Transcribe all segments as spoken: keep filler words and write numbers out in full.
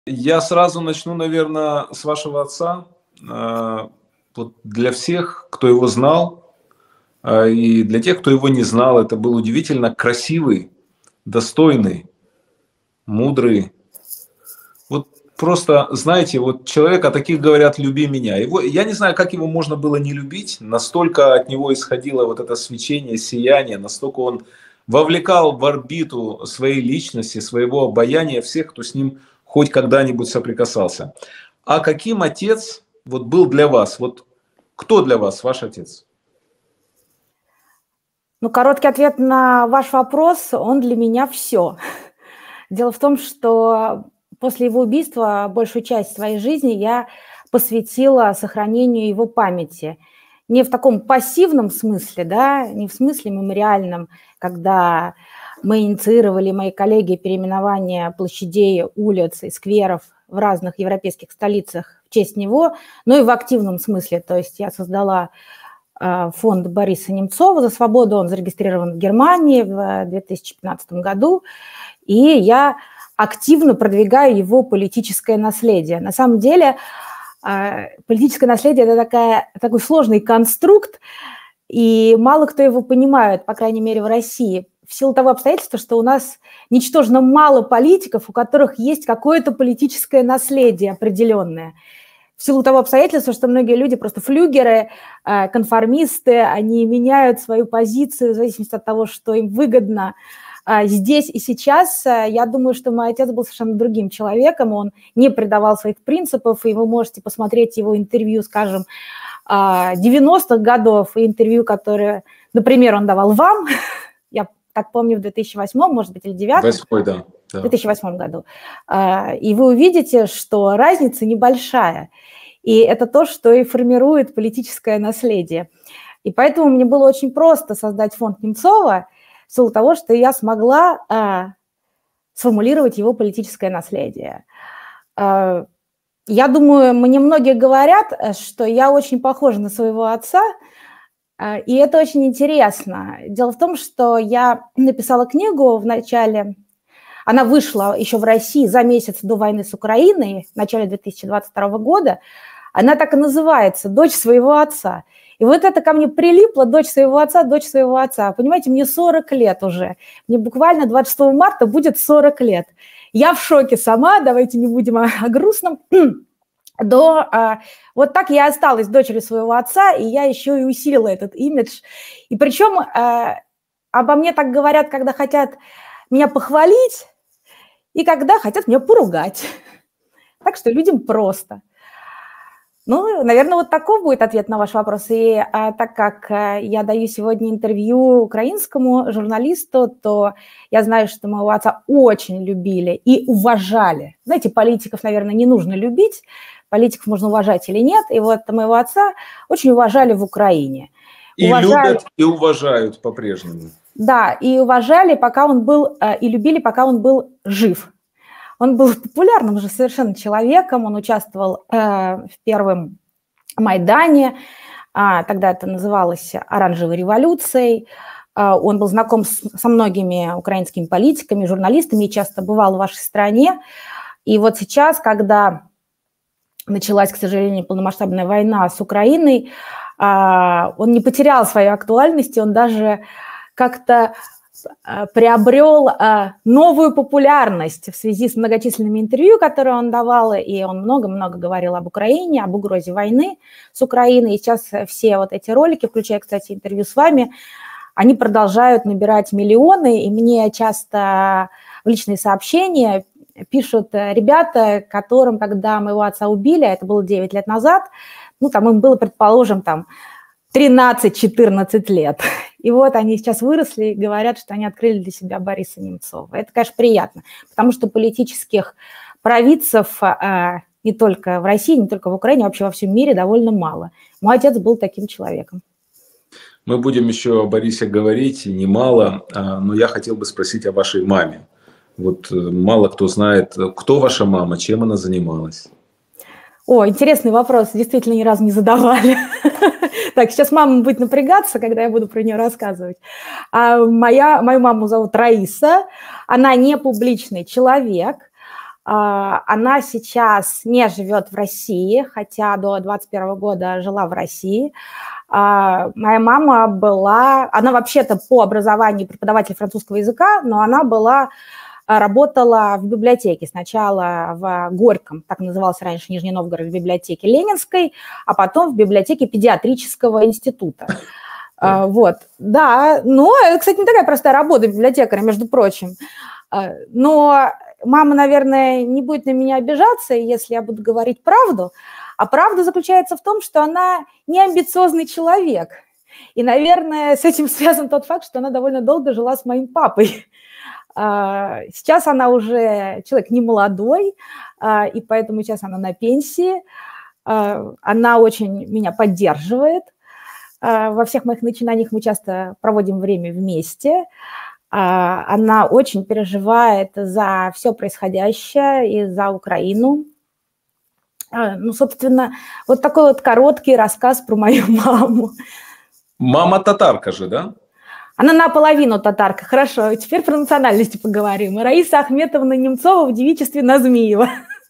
Я сразу начну, наверное, с вашего отца. Э, вот для всех, кто его знал, э, и для тех, кто его не знал, это был удивительно красивый, достойный, мудрый. Вот просто, знаете, вот человек, о таких говорят: "Люби меня". Его, я не знаю, как его можно было не любить, настолько от него исходило вот это свечение, сияние, настолько он вовлекал в орбиту своей личности, своего обаяния всех, кто с ним хоть когда-нибудь соприкасался. А каким отец вот был для вас? Вот кто для вас ваш отец? Ну, короткий ответ на ваш вопрос: он для меня все. Дело в том, что после его убийства большую часть своей жизни я посвятила сохранению его памяти. Не в таком пассивном смысле, да, не в смысле мемориальном, когда мы инициировали, мои коллеги, переименование площадей, улиц и скверов в разных европейских столицах в честь него, но и в активном смысле. То есть я создала э, фонд Бориса Немцова «За свободу». Он зарегистрирован в Германии в две тысячи пятнадцатом году. И я активно продвигаю его политическое наследие. На самом деле политическое наследие – это такая, такой сложный конструкт, и мало кто его понимает, по крайней мере, в России, в силу того обстоятельства, что у нас ничтожно мало политиков, у которых есть какое-то политическое наследие определенное. В силу того обстоятельства, что многие люди просто флюгеры, конформисты, они меняют свою позицию в зависимости от того, что им выгодно. Здесь и сейчас я думаю, что мой отец был совершенно другим человеком, он не предавал своих принципов, и вы можете посмотреть его интервью, скажем, девяностых годов, и интервью, которые, например, он давал вам, я так помню, в две тысячи восьмом, может быть, или две тысячи девятом. Восьмой, да. Да. В две тысячи восьмом году. И вы увидите, что разница небольшая, и это то, что и формирует политическое наследие. И поэтому мне было очень просто создать фонд Немцова, в силу того, что я смогла э, сформулировать его политическое наследие. Э, я думаю, мне многие говорят, что я очень похожа на своего отца, э, и это очень интересно. Дело в том, что я написала книгу в начале, она вышла еще в России за месяц до войны с Украиной, в начале две тысячи двадцать второго года, она так и называется «Дочь своего отца». И вот это ко мне прилипло, дочь своего отца, дочь своего отца. Понимаете, мне сорок лет уже. Мне буквально двадцать шестого марта будет сорок лет. Я в шоке сама, давайте не будем о, о грустном. До, а, вот так я осталась дочерью своего отца, и я еще и усилила этот имидж. И причем а, обо мне так говорят, когда хотят меня похвалить, и когда хотят меня поругать. Так что людям просто. Ну, наверное, вот такой будет ответ на ваш вопрос. И а, так как а, я даю сегодня интервью украинскому журналисту, то я знаю, что моего отца очень любили и уважали. Знаете, политиков, наверное, не нужно любить, политиков можно уважать или нет. И вот моего отца очень уважали в Украине. И уважали... любят, и уважают по-прежнему. Да, и уважали, пока он был, и любили, пока он был жив. Он был популярным же совершенно человеком, он участвовал э, в первом Майдане, а, тогда это называлось Оранжевой революцией, а, он был знаком с, со многими украинскими политиками, журналистами и часто бывал в вашей стране. И вот сейчас, когда началась, к сожалению, полномасштабная война с Украиной, а, он не потерял своей актуальности, он даже как-то приобрел новую популярность в связи с многочисленными интервью, которые он давал, и он много-много говорил об Украине, об угрозе войны с Украиной. И сейчас все вот эти ролики, включая, кстати, интервью с вами, они продолжают набирать миллионы, и мне часто в личные сообщения пишут ребята, которым, когда моего отца убили, это было девять лет назад, ну, там им было, предположим, там тринадцать-четырнадцать лет. И вот они сейчас выросли и говорят, что они открыли для себя Бориса Немцова. Это, конечно, приятно, потому что политических провидцев а, не только в России, не только в Украине, а вообще во всем мире довольно мало. Мой отец был таким человеком. Мы будем еще о Борисе говорить, немало, но я хотел бы спросить о вашей маме. Вот мало кто знает, кто ваша мама, чем она занималась? О, интересный вопрос, действительно ни разу не задавали. Так, сейчас мама будет напрягаться, когда я буду про нее рассказывать. А моя, мою маму зовут Раиса, она не публичный человек, Она сейчас не живет в России, хотя до двадцать первого года жила в России. Моя мама была, она вообще-то по образованию преподаватель французского языка, но она была, работала в библиотеке. Сначала в Горьком, так назывался раньше Нижний Новгород, в библиотеке Ленинской, а потом в библиотеке педиатрического института. Mm. Вот, да, ну, это, кстати, не такая простая работа библиотекаря, между прочим. Но мама, наверное, не будет на меня обижаться, если я буду говорить правду. А правда заключается в том, что она не амбициозный человек. И, наверное, с этим связан тот факт, что она довольно долго жила с моим папой. Сейчас она уже человек не молодой, и поэтому сейчас она на пенсии. Она очень меня поддерживает. Во всех моих начинаниях мы часто проводим время вместе. Она очень переживает за все происходящее и за Украину. Ну, собственно, вот такой вот короткий рассказ про мою маму. Мама татарка же, да? Она наполовину татарка. Хорошо, теперь про национальности поговорим. Раиса Ахметовна Немцова в девичестве Назмиева.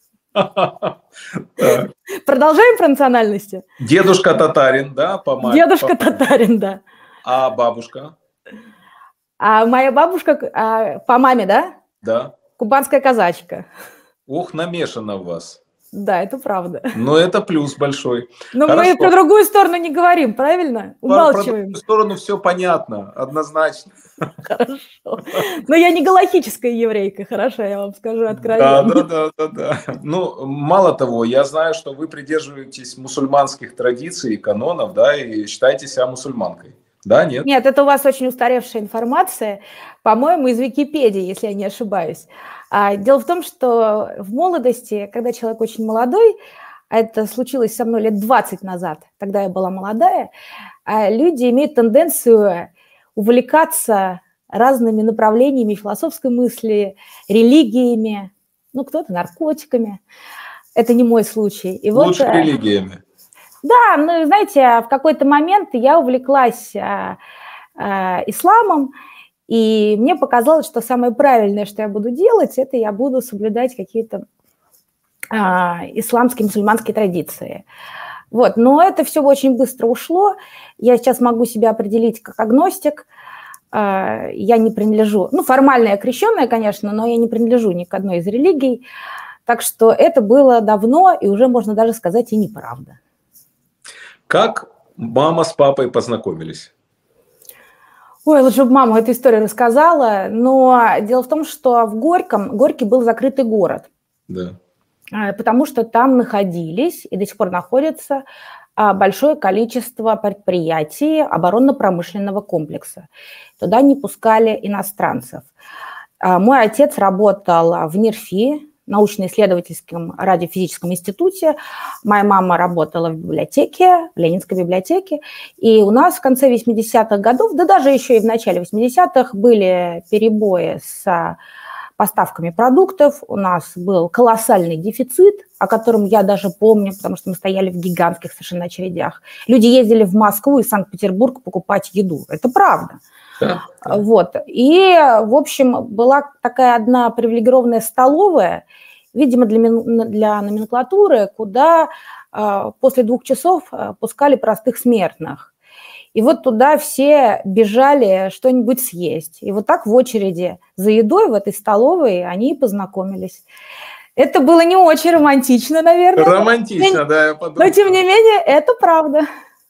Продолжаем про национальности? Дедушка татарин, да? По маме. Дедушка татарин, да. А бабушка? А моя бабушка по маме, да? Да. Кубанская казачка. Ох, намешано в вас. Да, это правда. Но это плюс большой. Но Хорошо. Мы про другую сторону не говорим, правильно? Умалчиваем. Про другую сторону все понятно, однозначно. Хорошо. Но я не галахическая еврейка, хорошо, я вам скажу откровенно. Да, да, да, да, да. Ну, мало того, я знаю, что вы придерживаетесь мусульманских традиций и канонов, да, и считаете себя мусульманкой. Да, нет? Нет, это у вас очень устаревшая информация, по-моему, из Википедии, если я не ошибаюсь. Дело в том, что в молодости, когда человек очень молодой, а это случилось со мной лет двадцать назад, тогда я была молодая, люди имеют тенденцию увлекаться разными направлениями философской мысли, религиями, ну, кто-то наркотиками. Это не мой случай. И Лучше вот, религиями. Да, ну, знаете, в какой-то момент я увлеклась а, а, исламом, и мне показалось, что самое правильное, что я буду делать, это я буду соблюдать какие-то а, исламские, мусульманские традиции. Вот, но это все очень быстро ушло. Я сейчас могу себя определить как агностик. А, я не принадлежу, ну, формально я крещенная, конечно, но я не принадлежу ни к одной из религий. Так что это было давно, и уже, можно даже сказать, и неправда. Как мама с папой познакомились? Ой, лучше бы мама эту историю рассказала, но дело в том, что в Горьком, Горький был закрытый город, да. Потому что там находились и до сих пор находится большое количество предприятий оборонно-промышленного комплекса. Туда не пускали иностранцев. Мой отец работал в НИРФИ, научно-исследовательском радиофизическом институте. Моя мама работала в библиотеке, в Ленинской библиотеке. И у нас в конце восьмидесятых годов, да даже еще и в начале восьмидесятых, были перебои с поставками продуктов. У нас был колоссальный дефицит, о котором я даже помню, потому что мы стояли в гигантских совершенно очередях. Люди ездили в Москву и Санкт-Петербург покупать еду. Это правда. Да. Вот. И, в общем, была такая одна привилегированная столовая, видимо, для, для номенклатуры, куда э, после двух часов э, пускали простых смертных. И вот туда все бежали что-нибудь съесть. И вот так в очереди за едой в этой столовой они и познакомились. Это было не очень романтично, наверное. Романтично, но, да, я подумал. Но, тем не менее, это правда.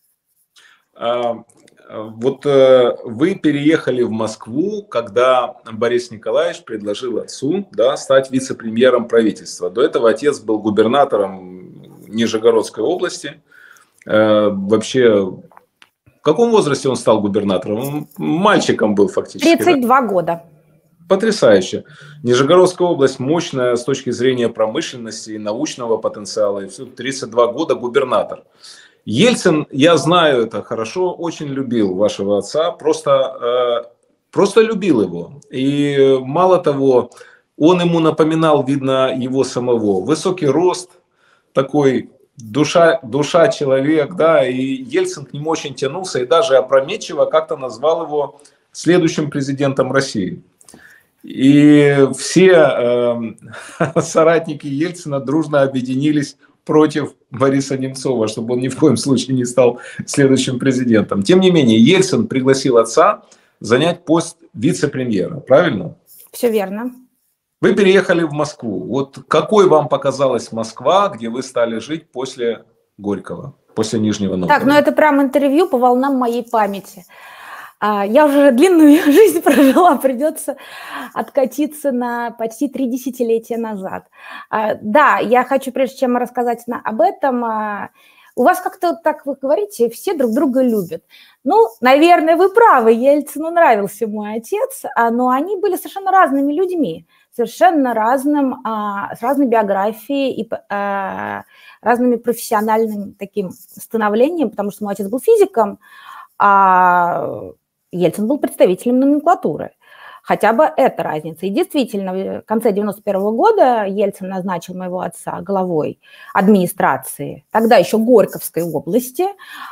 А... Вот э, вы переехали в Москву, когда Борис Николаевич предложил отцу, да, стать вице-премьером правительства. До этого отец был губернатором Нижегородской области. Э, вообще, в каком возрасте он стал губернатором? Он мальчиком был фактически. тридцать два да? года. Потрясающе. Нижегородская область мощная с точки зрения промышленности и научного потенциала. И все, тридцать два года губернатор. Ельцин, я знаю это хорошо, очень любил вашего отца, просто, э, просто любил его. И мало того, он ему напоминал, видно, его самого. Высокий рост, такой душа, душа человек, да, и Ельцин к нему очень тянулся и даже опрометчиво как-то назвал его следующим президентом России. И все э, соратники Ельцина дружно объединились против Бориса Немцова, чтобы он ни в коем случае не стал следующим президентом. Тем не менее, Ельцин пригласил отца занять пост вице-премьера, правильно? Все верно. Вы переехали в Москву. Вот какой вам показалась Москва, где вы стали жить после Горького, после Нижнего Новгорода? Так, ну это прям интервью по волнам моей памяти. Я уже длинную жизнь прожила, придется откатиться на почти три десятилетия назад. Да, я хочу, прежде чем рассказать об этом, у вас как-то, так вы говорите, все друг друга любят. Ну, наверное, вы правы, Ельцину нравился мой отец, но они были совершенно разными людьми, совершенно разным, с разной биографией и разными профессиональным таким становлением, потому что мой отец был физиком, а Ельцин был представителем номенклатуры. Хотя бы эта разница. И действительно, в конце девяносто первого года Ельцин назначил моего отца главой администрации, тогда еще Горьковской области.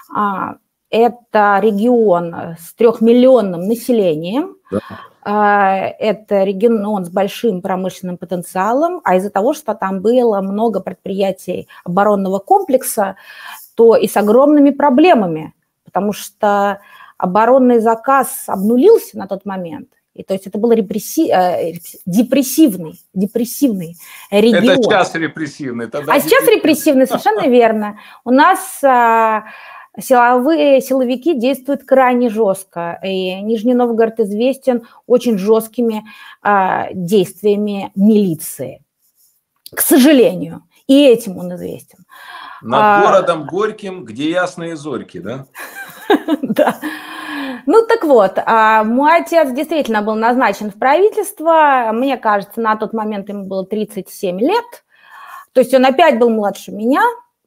Это регион с трехмиллионным населением. Да. Это регион с большим промышленным потенциалом. А из-за того, что там было много предприятий оборонного комплекса, то и с огромными проблемами. Потому что оборонный заказ обнулился на тот момент, и то есть это был репресси... депрессивный, депрессивный регион. Это сейчас репрессивный. Тогда а сейчас репрессивный, совершенно верно. У нас а, силовые, силовики действуют крайне жестко, и Нижний Новгород известен очень жесткими а, действиями милиции, к сожалению, и этим он известен. Над а... городом Горьким, где ясные зорьки, да? Да. Ну так вот, мой отец действительно был назначен в правительство. Мне кажется, на тот момент ему было тридцать семь лет. То есть он опять был младше меня.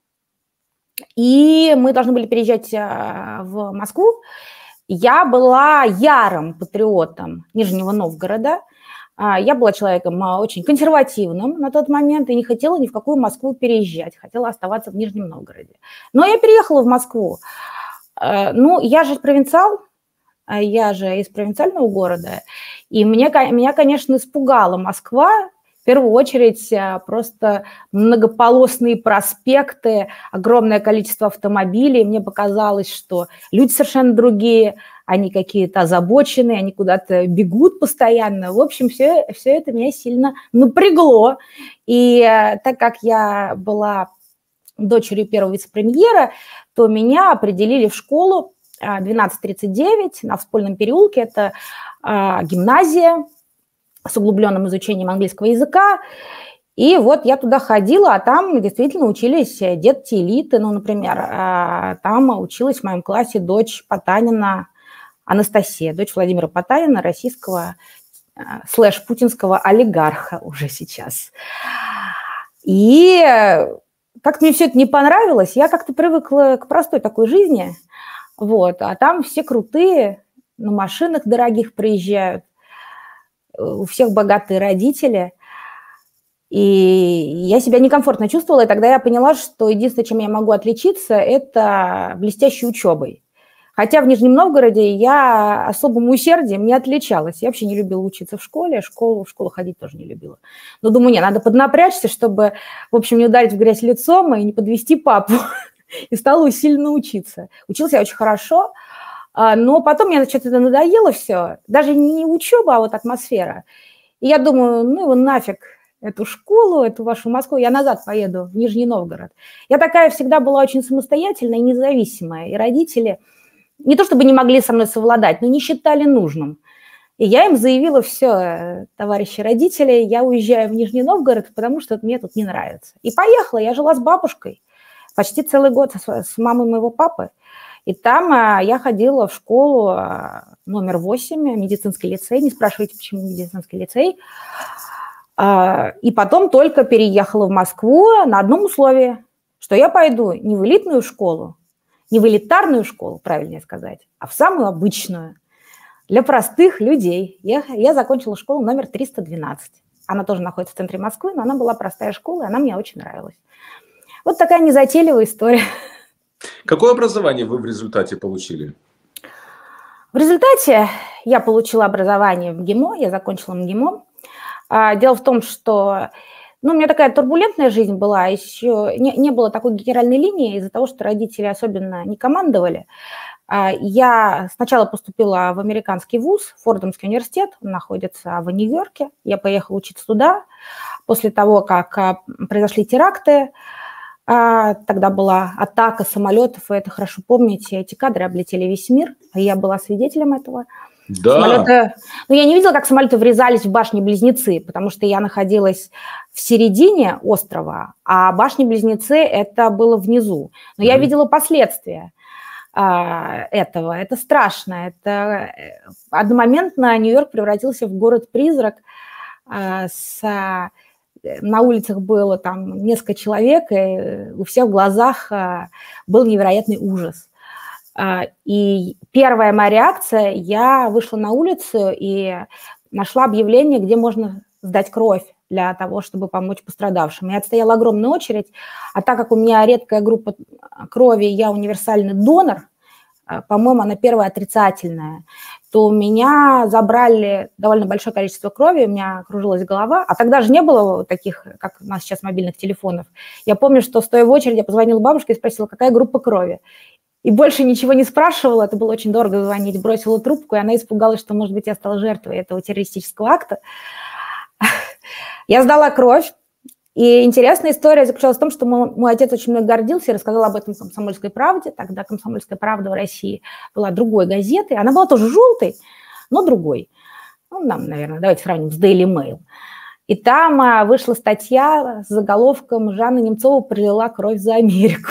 И мы должны были переезжать в Москву. Я была ярым патриотом Нижнего Новгорода. Я была человеком очень консервативным на тот момент и не хотела ни в какую Москву переезжать. Хотела оставаться в Нижнем Новгороде. Но я переехала в Москву. Ну, я же провинциал, я же из провинциального города, и мне, меня, конечно, испугала Москва, в первую очередь просто многополосные проспекты, огромное количество автомобилей. Мне показалось, что люди совершенно другие, они какие-то озабоченные, они куда-то бегут постоянно. В общем, все, все это меня сильно напрягло. И так как я была дочерью первого вице-премьера, то меня определили в школу двенадцать тридцать девять на Вспольном переулке. Это гимназия с углубленным изучением английского языка. И вот я туда ходила, а там действительно учились детки элиты. Ну, например, там училась в моем классе дочь Потанина Анастасия, дочь Владимира Потанина, российского слэш-путинского олигарха уже сейчас. И как-то мне все это не понравилось, я как-то привыкла к простой такой жизни, вот, а там все крутые, на машинах дорогих приезжают, у всех богатые родители, и я себя некомфортно чувствовала, и тогда я поняла, что единственное, чем я могу отличиться, это блестящей учебой. Хотя в Нижнем Новгороде я особым усердием не отличалась. Я вообще не любила учиться в школе, школу, в школу ходить тоже не любила. Но думаю, не, надо поднапрячься, чтобы, в общем, не ударить в грязь лицом и не подвести папу. И стала усиленно учиться. Училась я очень хорошо, но потом мне что-то это надоело все. Даже не учеба, а вот атмосфера. И я думаю, ну его нафиг, эту школу, эту вашу Москву, я назад поеду в Нижний Новгород. Я такая всегда была очень самостоятельная и независимая. И родители не то чтобы не могли со мной совладать, но не считали нужным. И я им заявила: все, товарищи родители, я уезжаю в Нижний Новгород, потому что мне тут не нравится. И поехала, я жила с бабушкой почти целый год, с мамой моего папы. И там я ходила в школу номер восемь, медицинский лицей. Не спрашивайте, почему медицинский лицей. И потом только переехала в Москву на одном условии, что я пойду не в элитную школу, не в элитарную школу, правильнее сказать, а в самую обычную, для простых людей. Я, я закончила школу номер триста двенадцать. Она тоже находится в центре Москвы, но она была простая школа, и она мне очень нравилась. Вот такая незатейливая история. Какое образование вы в результате получили? В результате я получила образование в МГИМО, я закончила МГИМО. Дело в том, что ну, у меня такая турбулентная жизнь была, еще не, не было такой генеральной линии из-за того, что родители особенно не командовали. Я сначала поступила в американский вуз, Фордомский университет, он находится в Нью-Йорке. Я поехала учиться туда. После того, как произошли теракты, тогда была атака самолетов, вы это хорошо помните, эти кадры облетели весь мир, я была свидетелем этого. Да. Самолеты... Ну, я не видела, как самолеты врезались в башни-близнецы, потому что я находилась в середине острова, а башни-близнецы это было внизу. Но mm-hmm. я видела последствия а, этого. Это страшно. Это... Одномоментно Нью-Йорк превратился в город-призрак. А, с... На улицах было там несколько человек, и у всех в глазах а, был невероятный ужас. И первая моя реакция, я вышла на улицу и нашла объявление, где можно сдать кровь для того, чтобы помочь пострадавшим. И отстояла огромную очередь, а так как у меня редкая группа крови, я универсальный донор, по-моему, она первая отрицательная, то у меня забрали довольно большое количество крови, у меня кружилась голова, а тогда же не было таких, как у нас сейчас, мобильных телефонов. Я помню, что стоя в очереди, я позвонила бабушке и спросила, какая группа крови. И больше ничего не спрашивала, это было очень дорого звонить, бросила трубку, и она испугалась, что, может быть, я стала жертвой этого террористического акта. Я сдала кровь, и интересная история заключалась в том, что мой, мой отец очень много гордился и рассказал об этом в «Комсомольской правде». Тогда «Комсомольская правда» в России была другой газетой, она была тоже желтой, но другой. Ну, нам, наверное, давайте сравним с Daily Mail. И там вышла статья с заголовком «Жанна Немцова пролила кровь за Америку».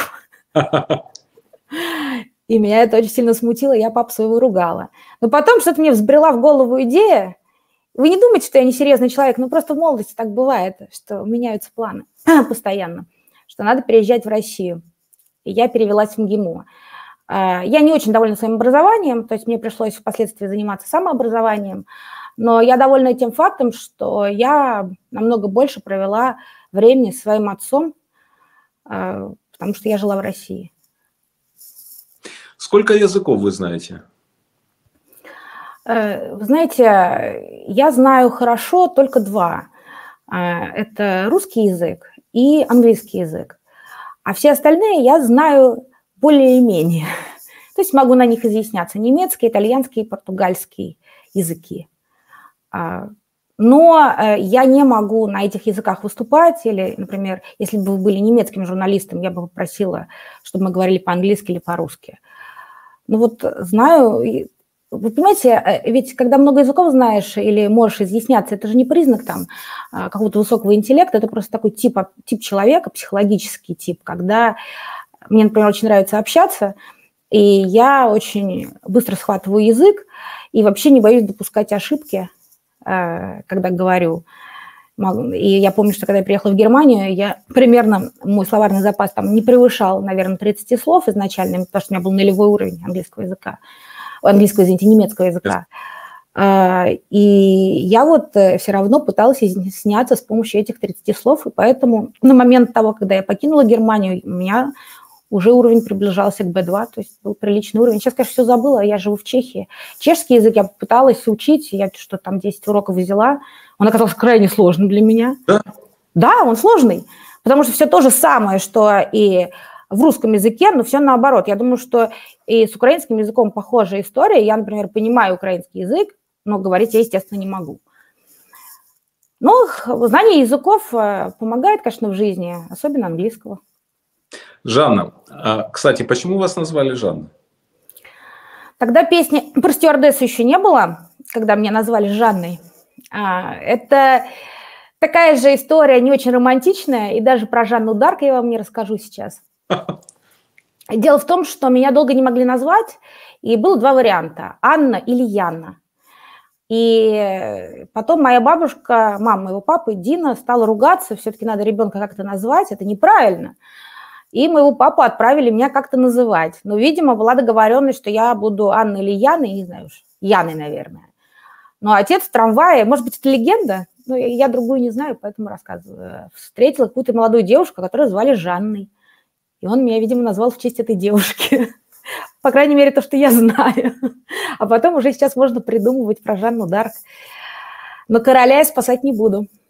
И меня это очень сильно смутило, я папу своего ругала. Но потом что-то мне взбрела в голову идея. Вы не думаете, что я несерьезный человек, но просто в молодости так бывает, что меняются планы постоянно, что надо переезжать в Россию. И я перевелась в МГИМО. Я не очень довольна своим образованием, то есть мне пришлось впоследствии заниматься самообразованием, но я довольна тем фактом, что я намного больше провела времени с своим отцом, потому что я жила в России. Сколько языков вы знаете? Вы знаете, я знаю хорошо только два. Это русский язык и английский язык. А все остальные я знаю более-менее. То есть могу на них изъясняться. Немецкий, итальянский, португальский языки. Но я не могу на этих языках выступать. Или, например, если бы вы были немецким журналистом, я бы попросила, чтобы мы говорили по-английски или по-русски. Ну вот знаю, вы понимаете, ведь когда много языков знаешь или можешь изъясняться, это же не признак там какого-то высокого интеллекта, это просто такой тип, тип человека, психологический тип, когда мне, например, очень нравится общаться, и я очень быстро схватываю язык и вообще не боюсь допускать ошибки, когда говорю. И я помню, что когда я приехала в Германию, я примерно, мой словарный запас там не превышал, наверное, тридцать слов изначально, потому что у меня был нулевой уровень английского языка, английского, извините, немецкого языка. И я вот все равно пыталась изъясняться с помощью этих тридцати слов, и поэтому на момент того, когда я покинула Германию, у меня уже уровень приближался к би два, то есть был приличный уровень. Сейчас, конечно, все забыла, я живу в Чехии. Чешский язык я пыталась учить, я что там десять уроков взяла, он оказался крайне сложным для меня. Да? Да, он сложный, потому что все то же самое, что и в русском языке, но все наоборот. Я думаю, что и с украинским языком похожая история. Я, например, понимаю украинский язык, но говорить я, естественно, не могу. Но знание языков помогает, конечно, в жизни, особенно английского. Жанна, кстати, почему вас назвали Жанна? Тогда песни про стюардессу еще не было, когда меня назвали Жанной. Это такая же история, не очень романтичная, и даже про Жанну Дарк я вам не расскажу сейчас. Дело в том, что меня долго не могли назвать, и было два варианта – Анна или Яна. И потом моя бабушка, мама моего папы, Дина, стала ругаться, все-таки надо ребенка как-то назвать, это неправильно. И моего папу отправили меня как-то называть. Но, видимо, была договоренность, что я буду Анной или Яной, не знаю уж, Яной, наверное. Но отец в трамвае, может быть, это легенда, но я другую не знаю, поэтому рассказываю. Встретила какую-то молодую девушку, которую звали Жанной. И он меня, видимо, назвал в честь этой девушки. По крайней мере, то, что я знаю. А потом уже сейчас можно придумывать про Жанну д'Арк. Но короля я спасать не буду.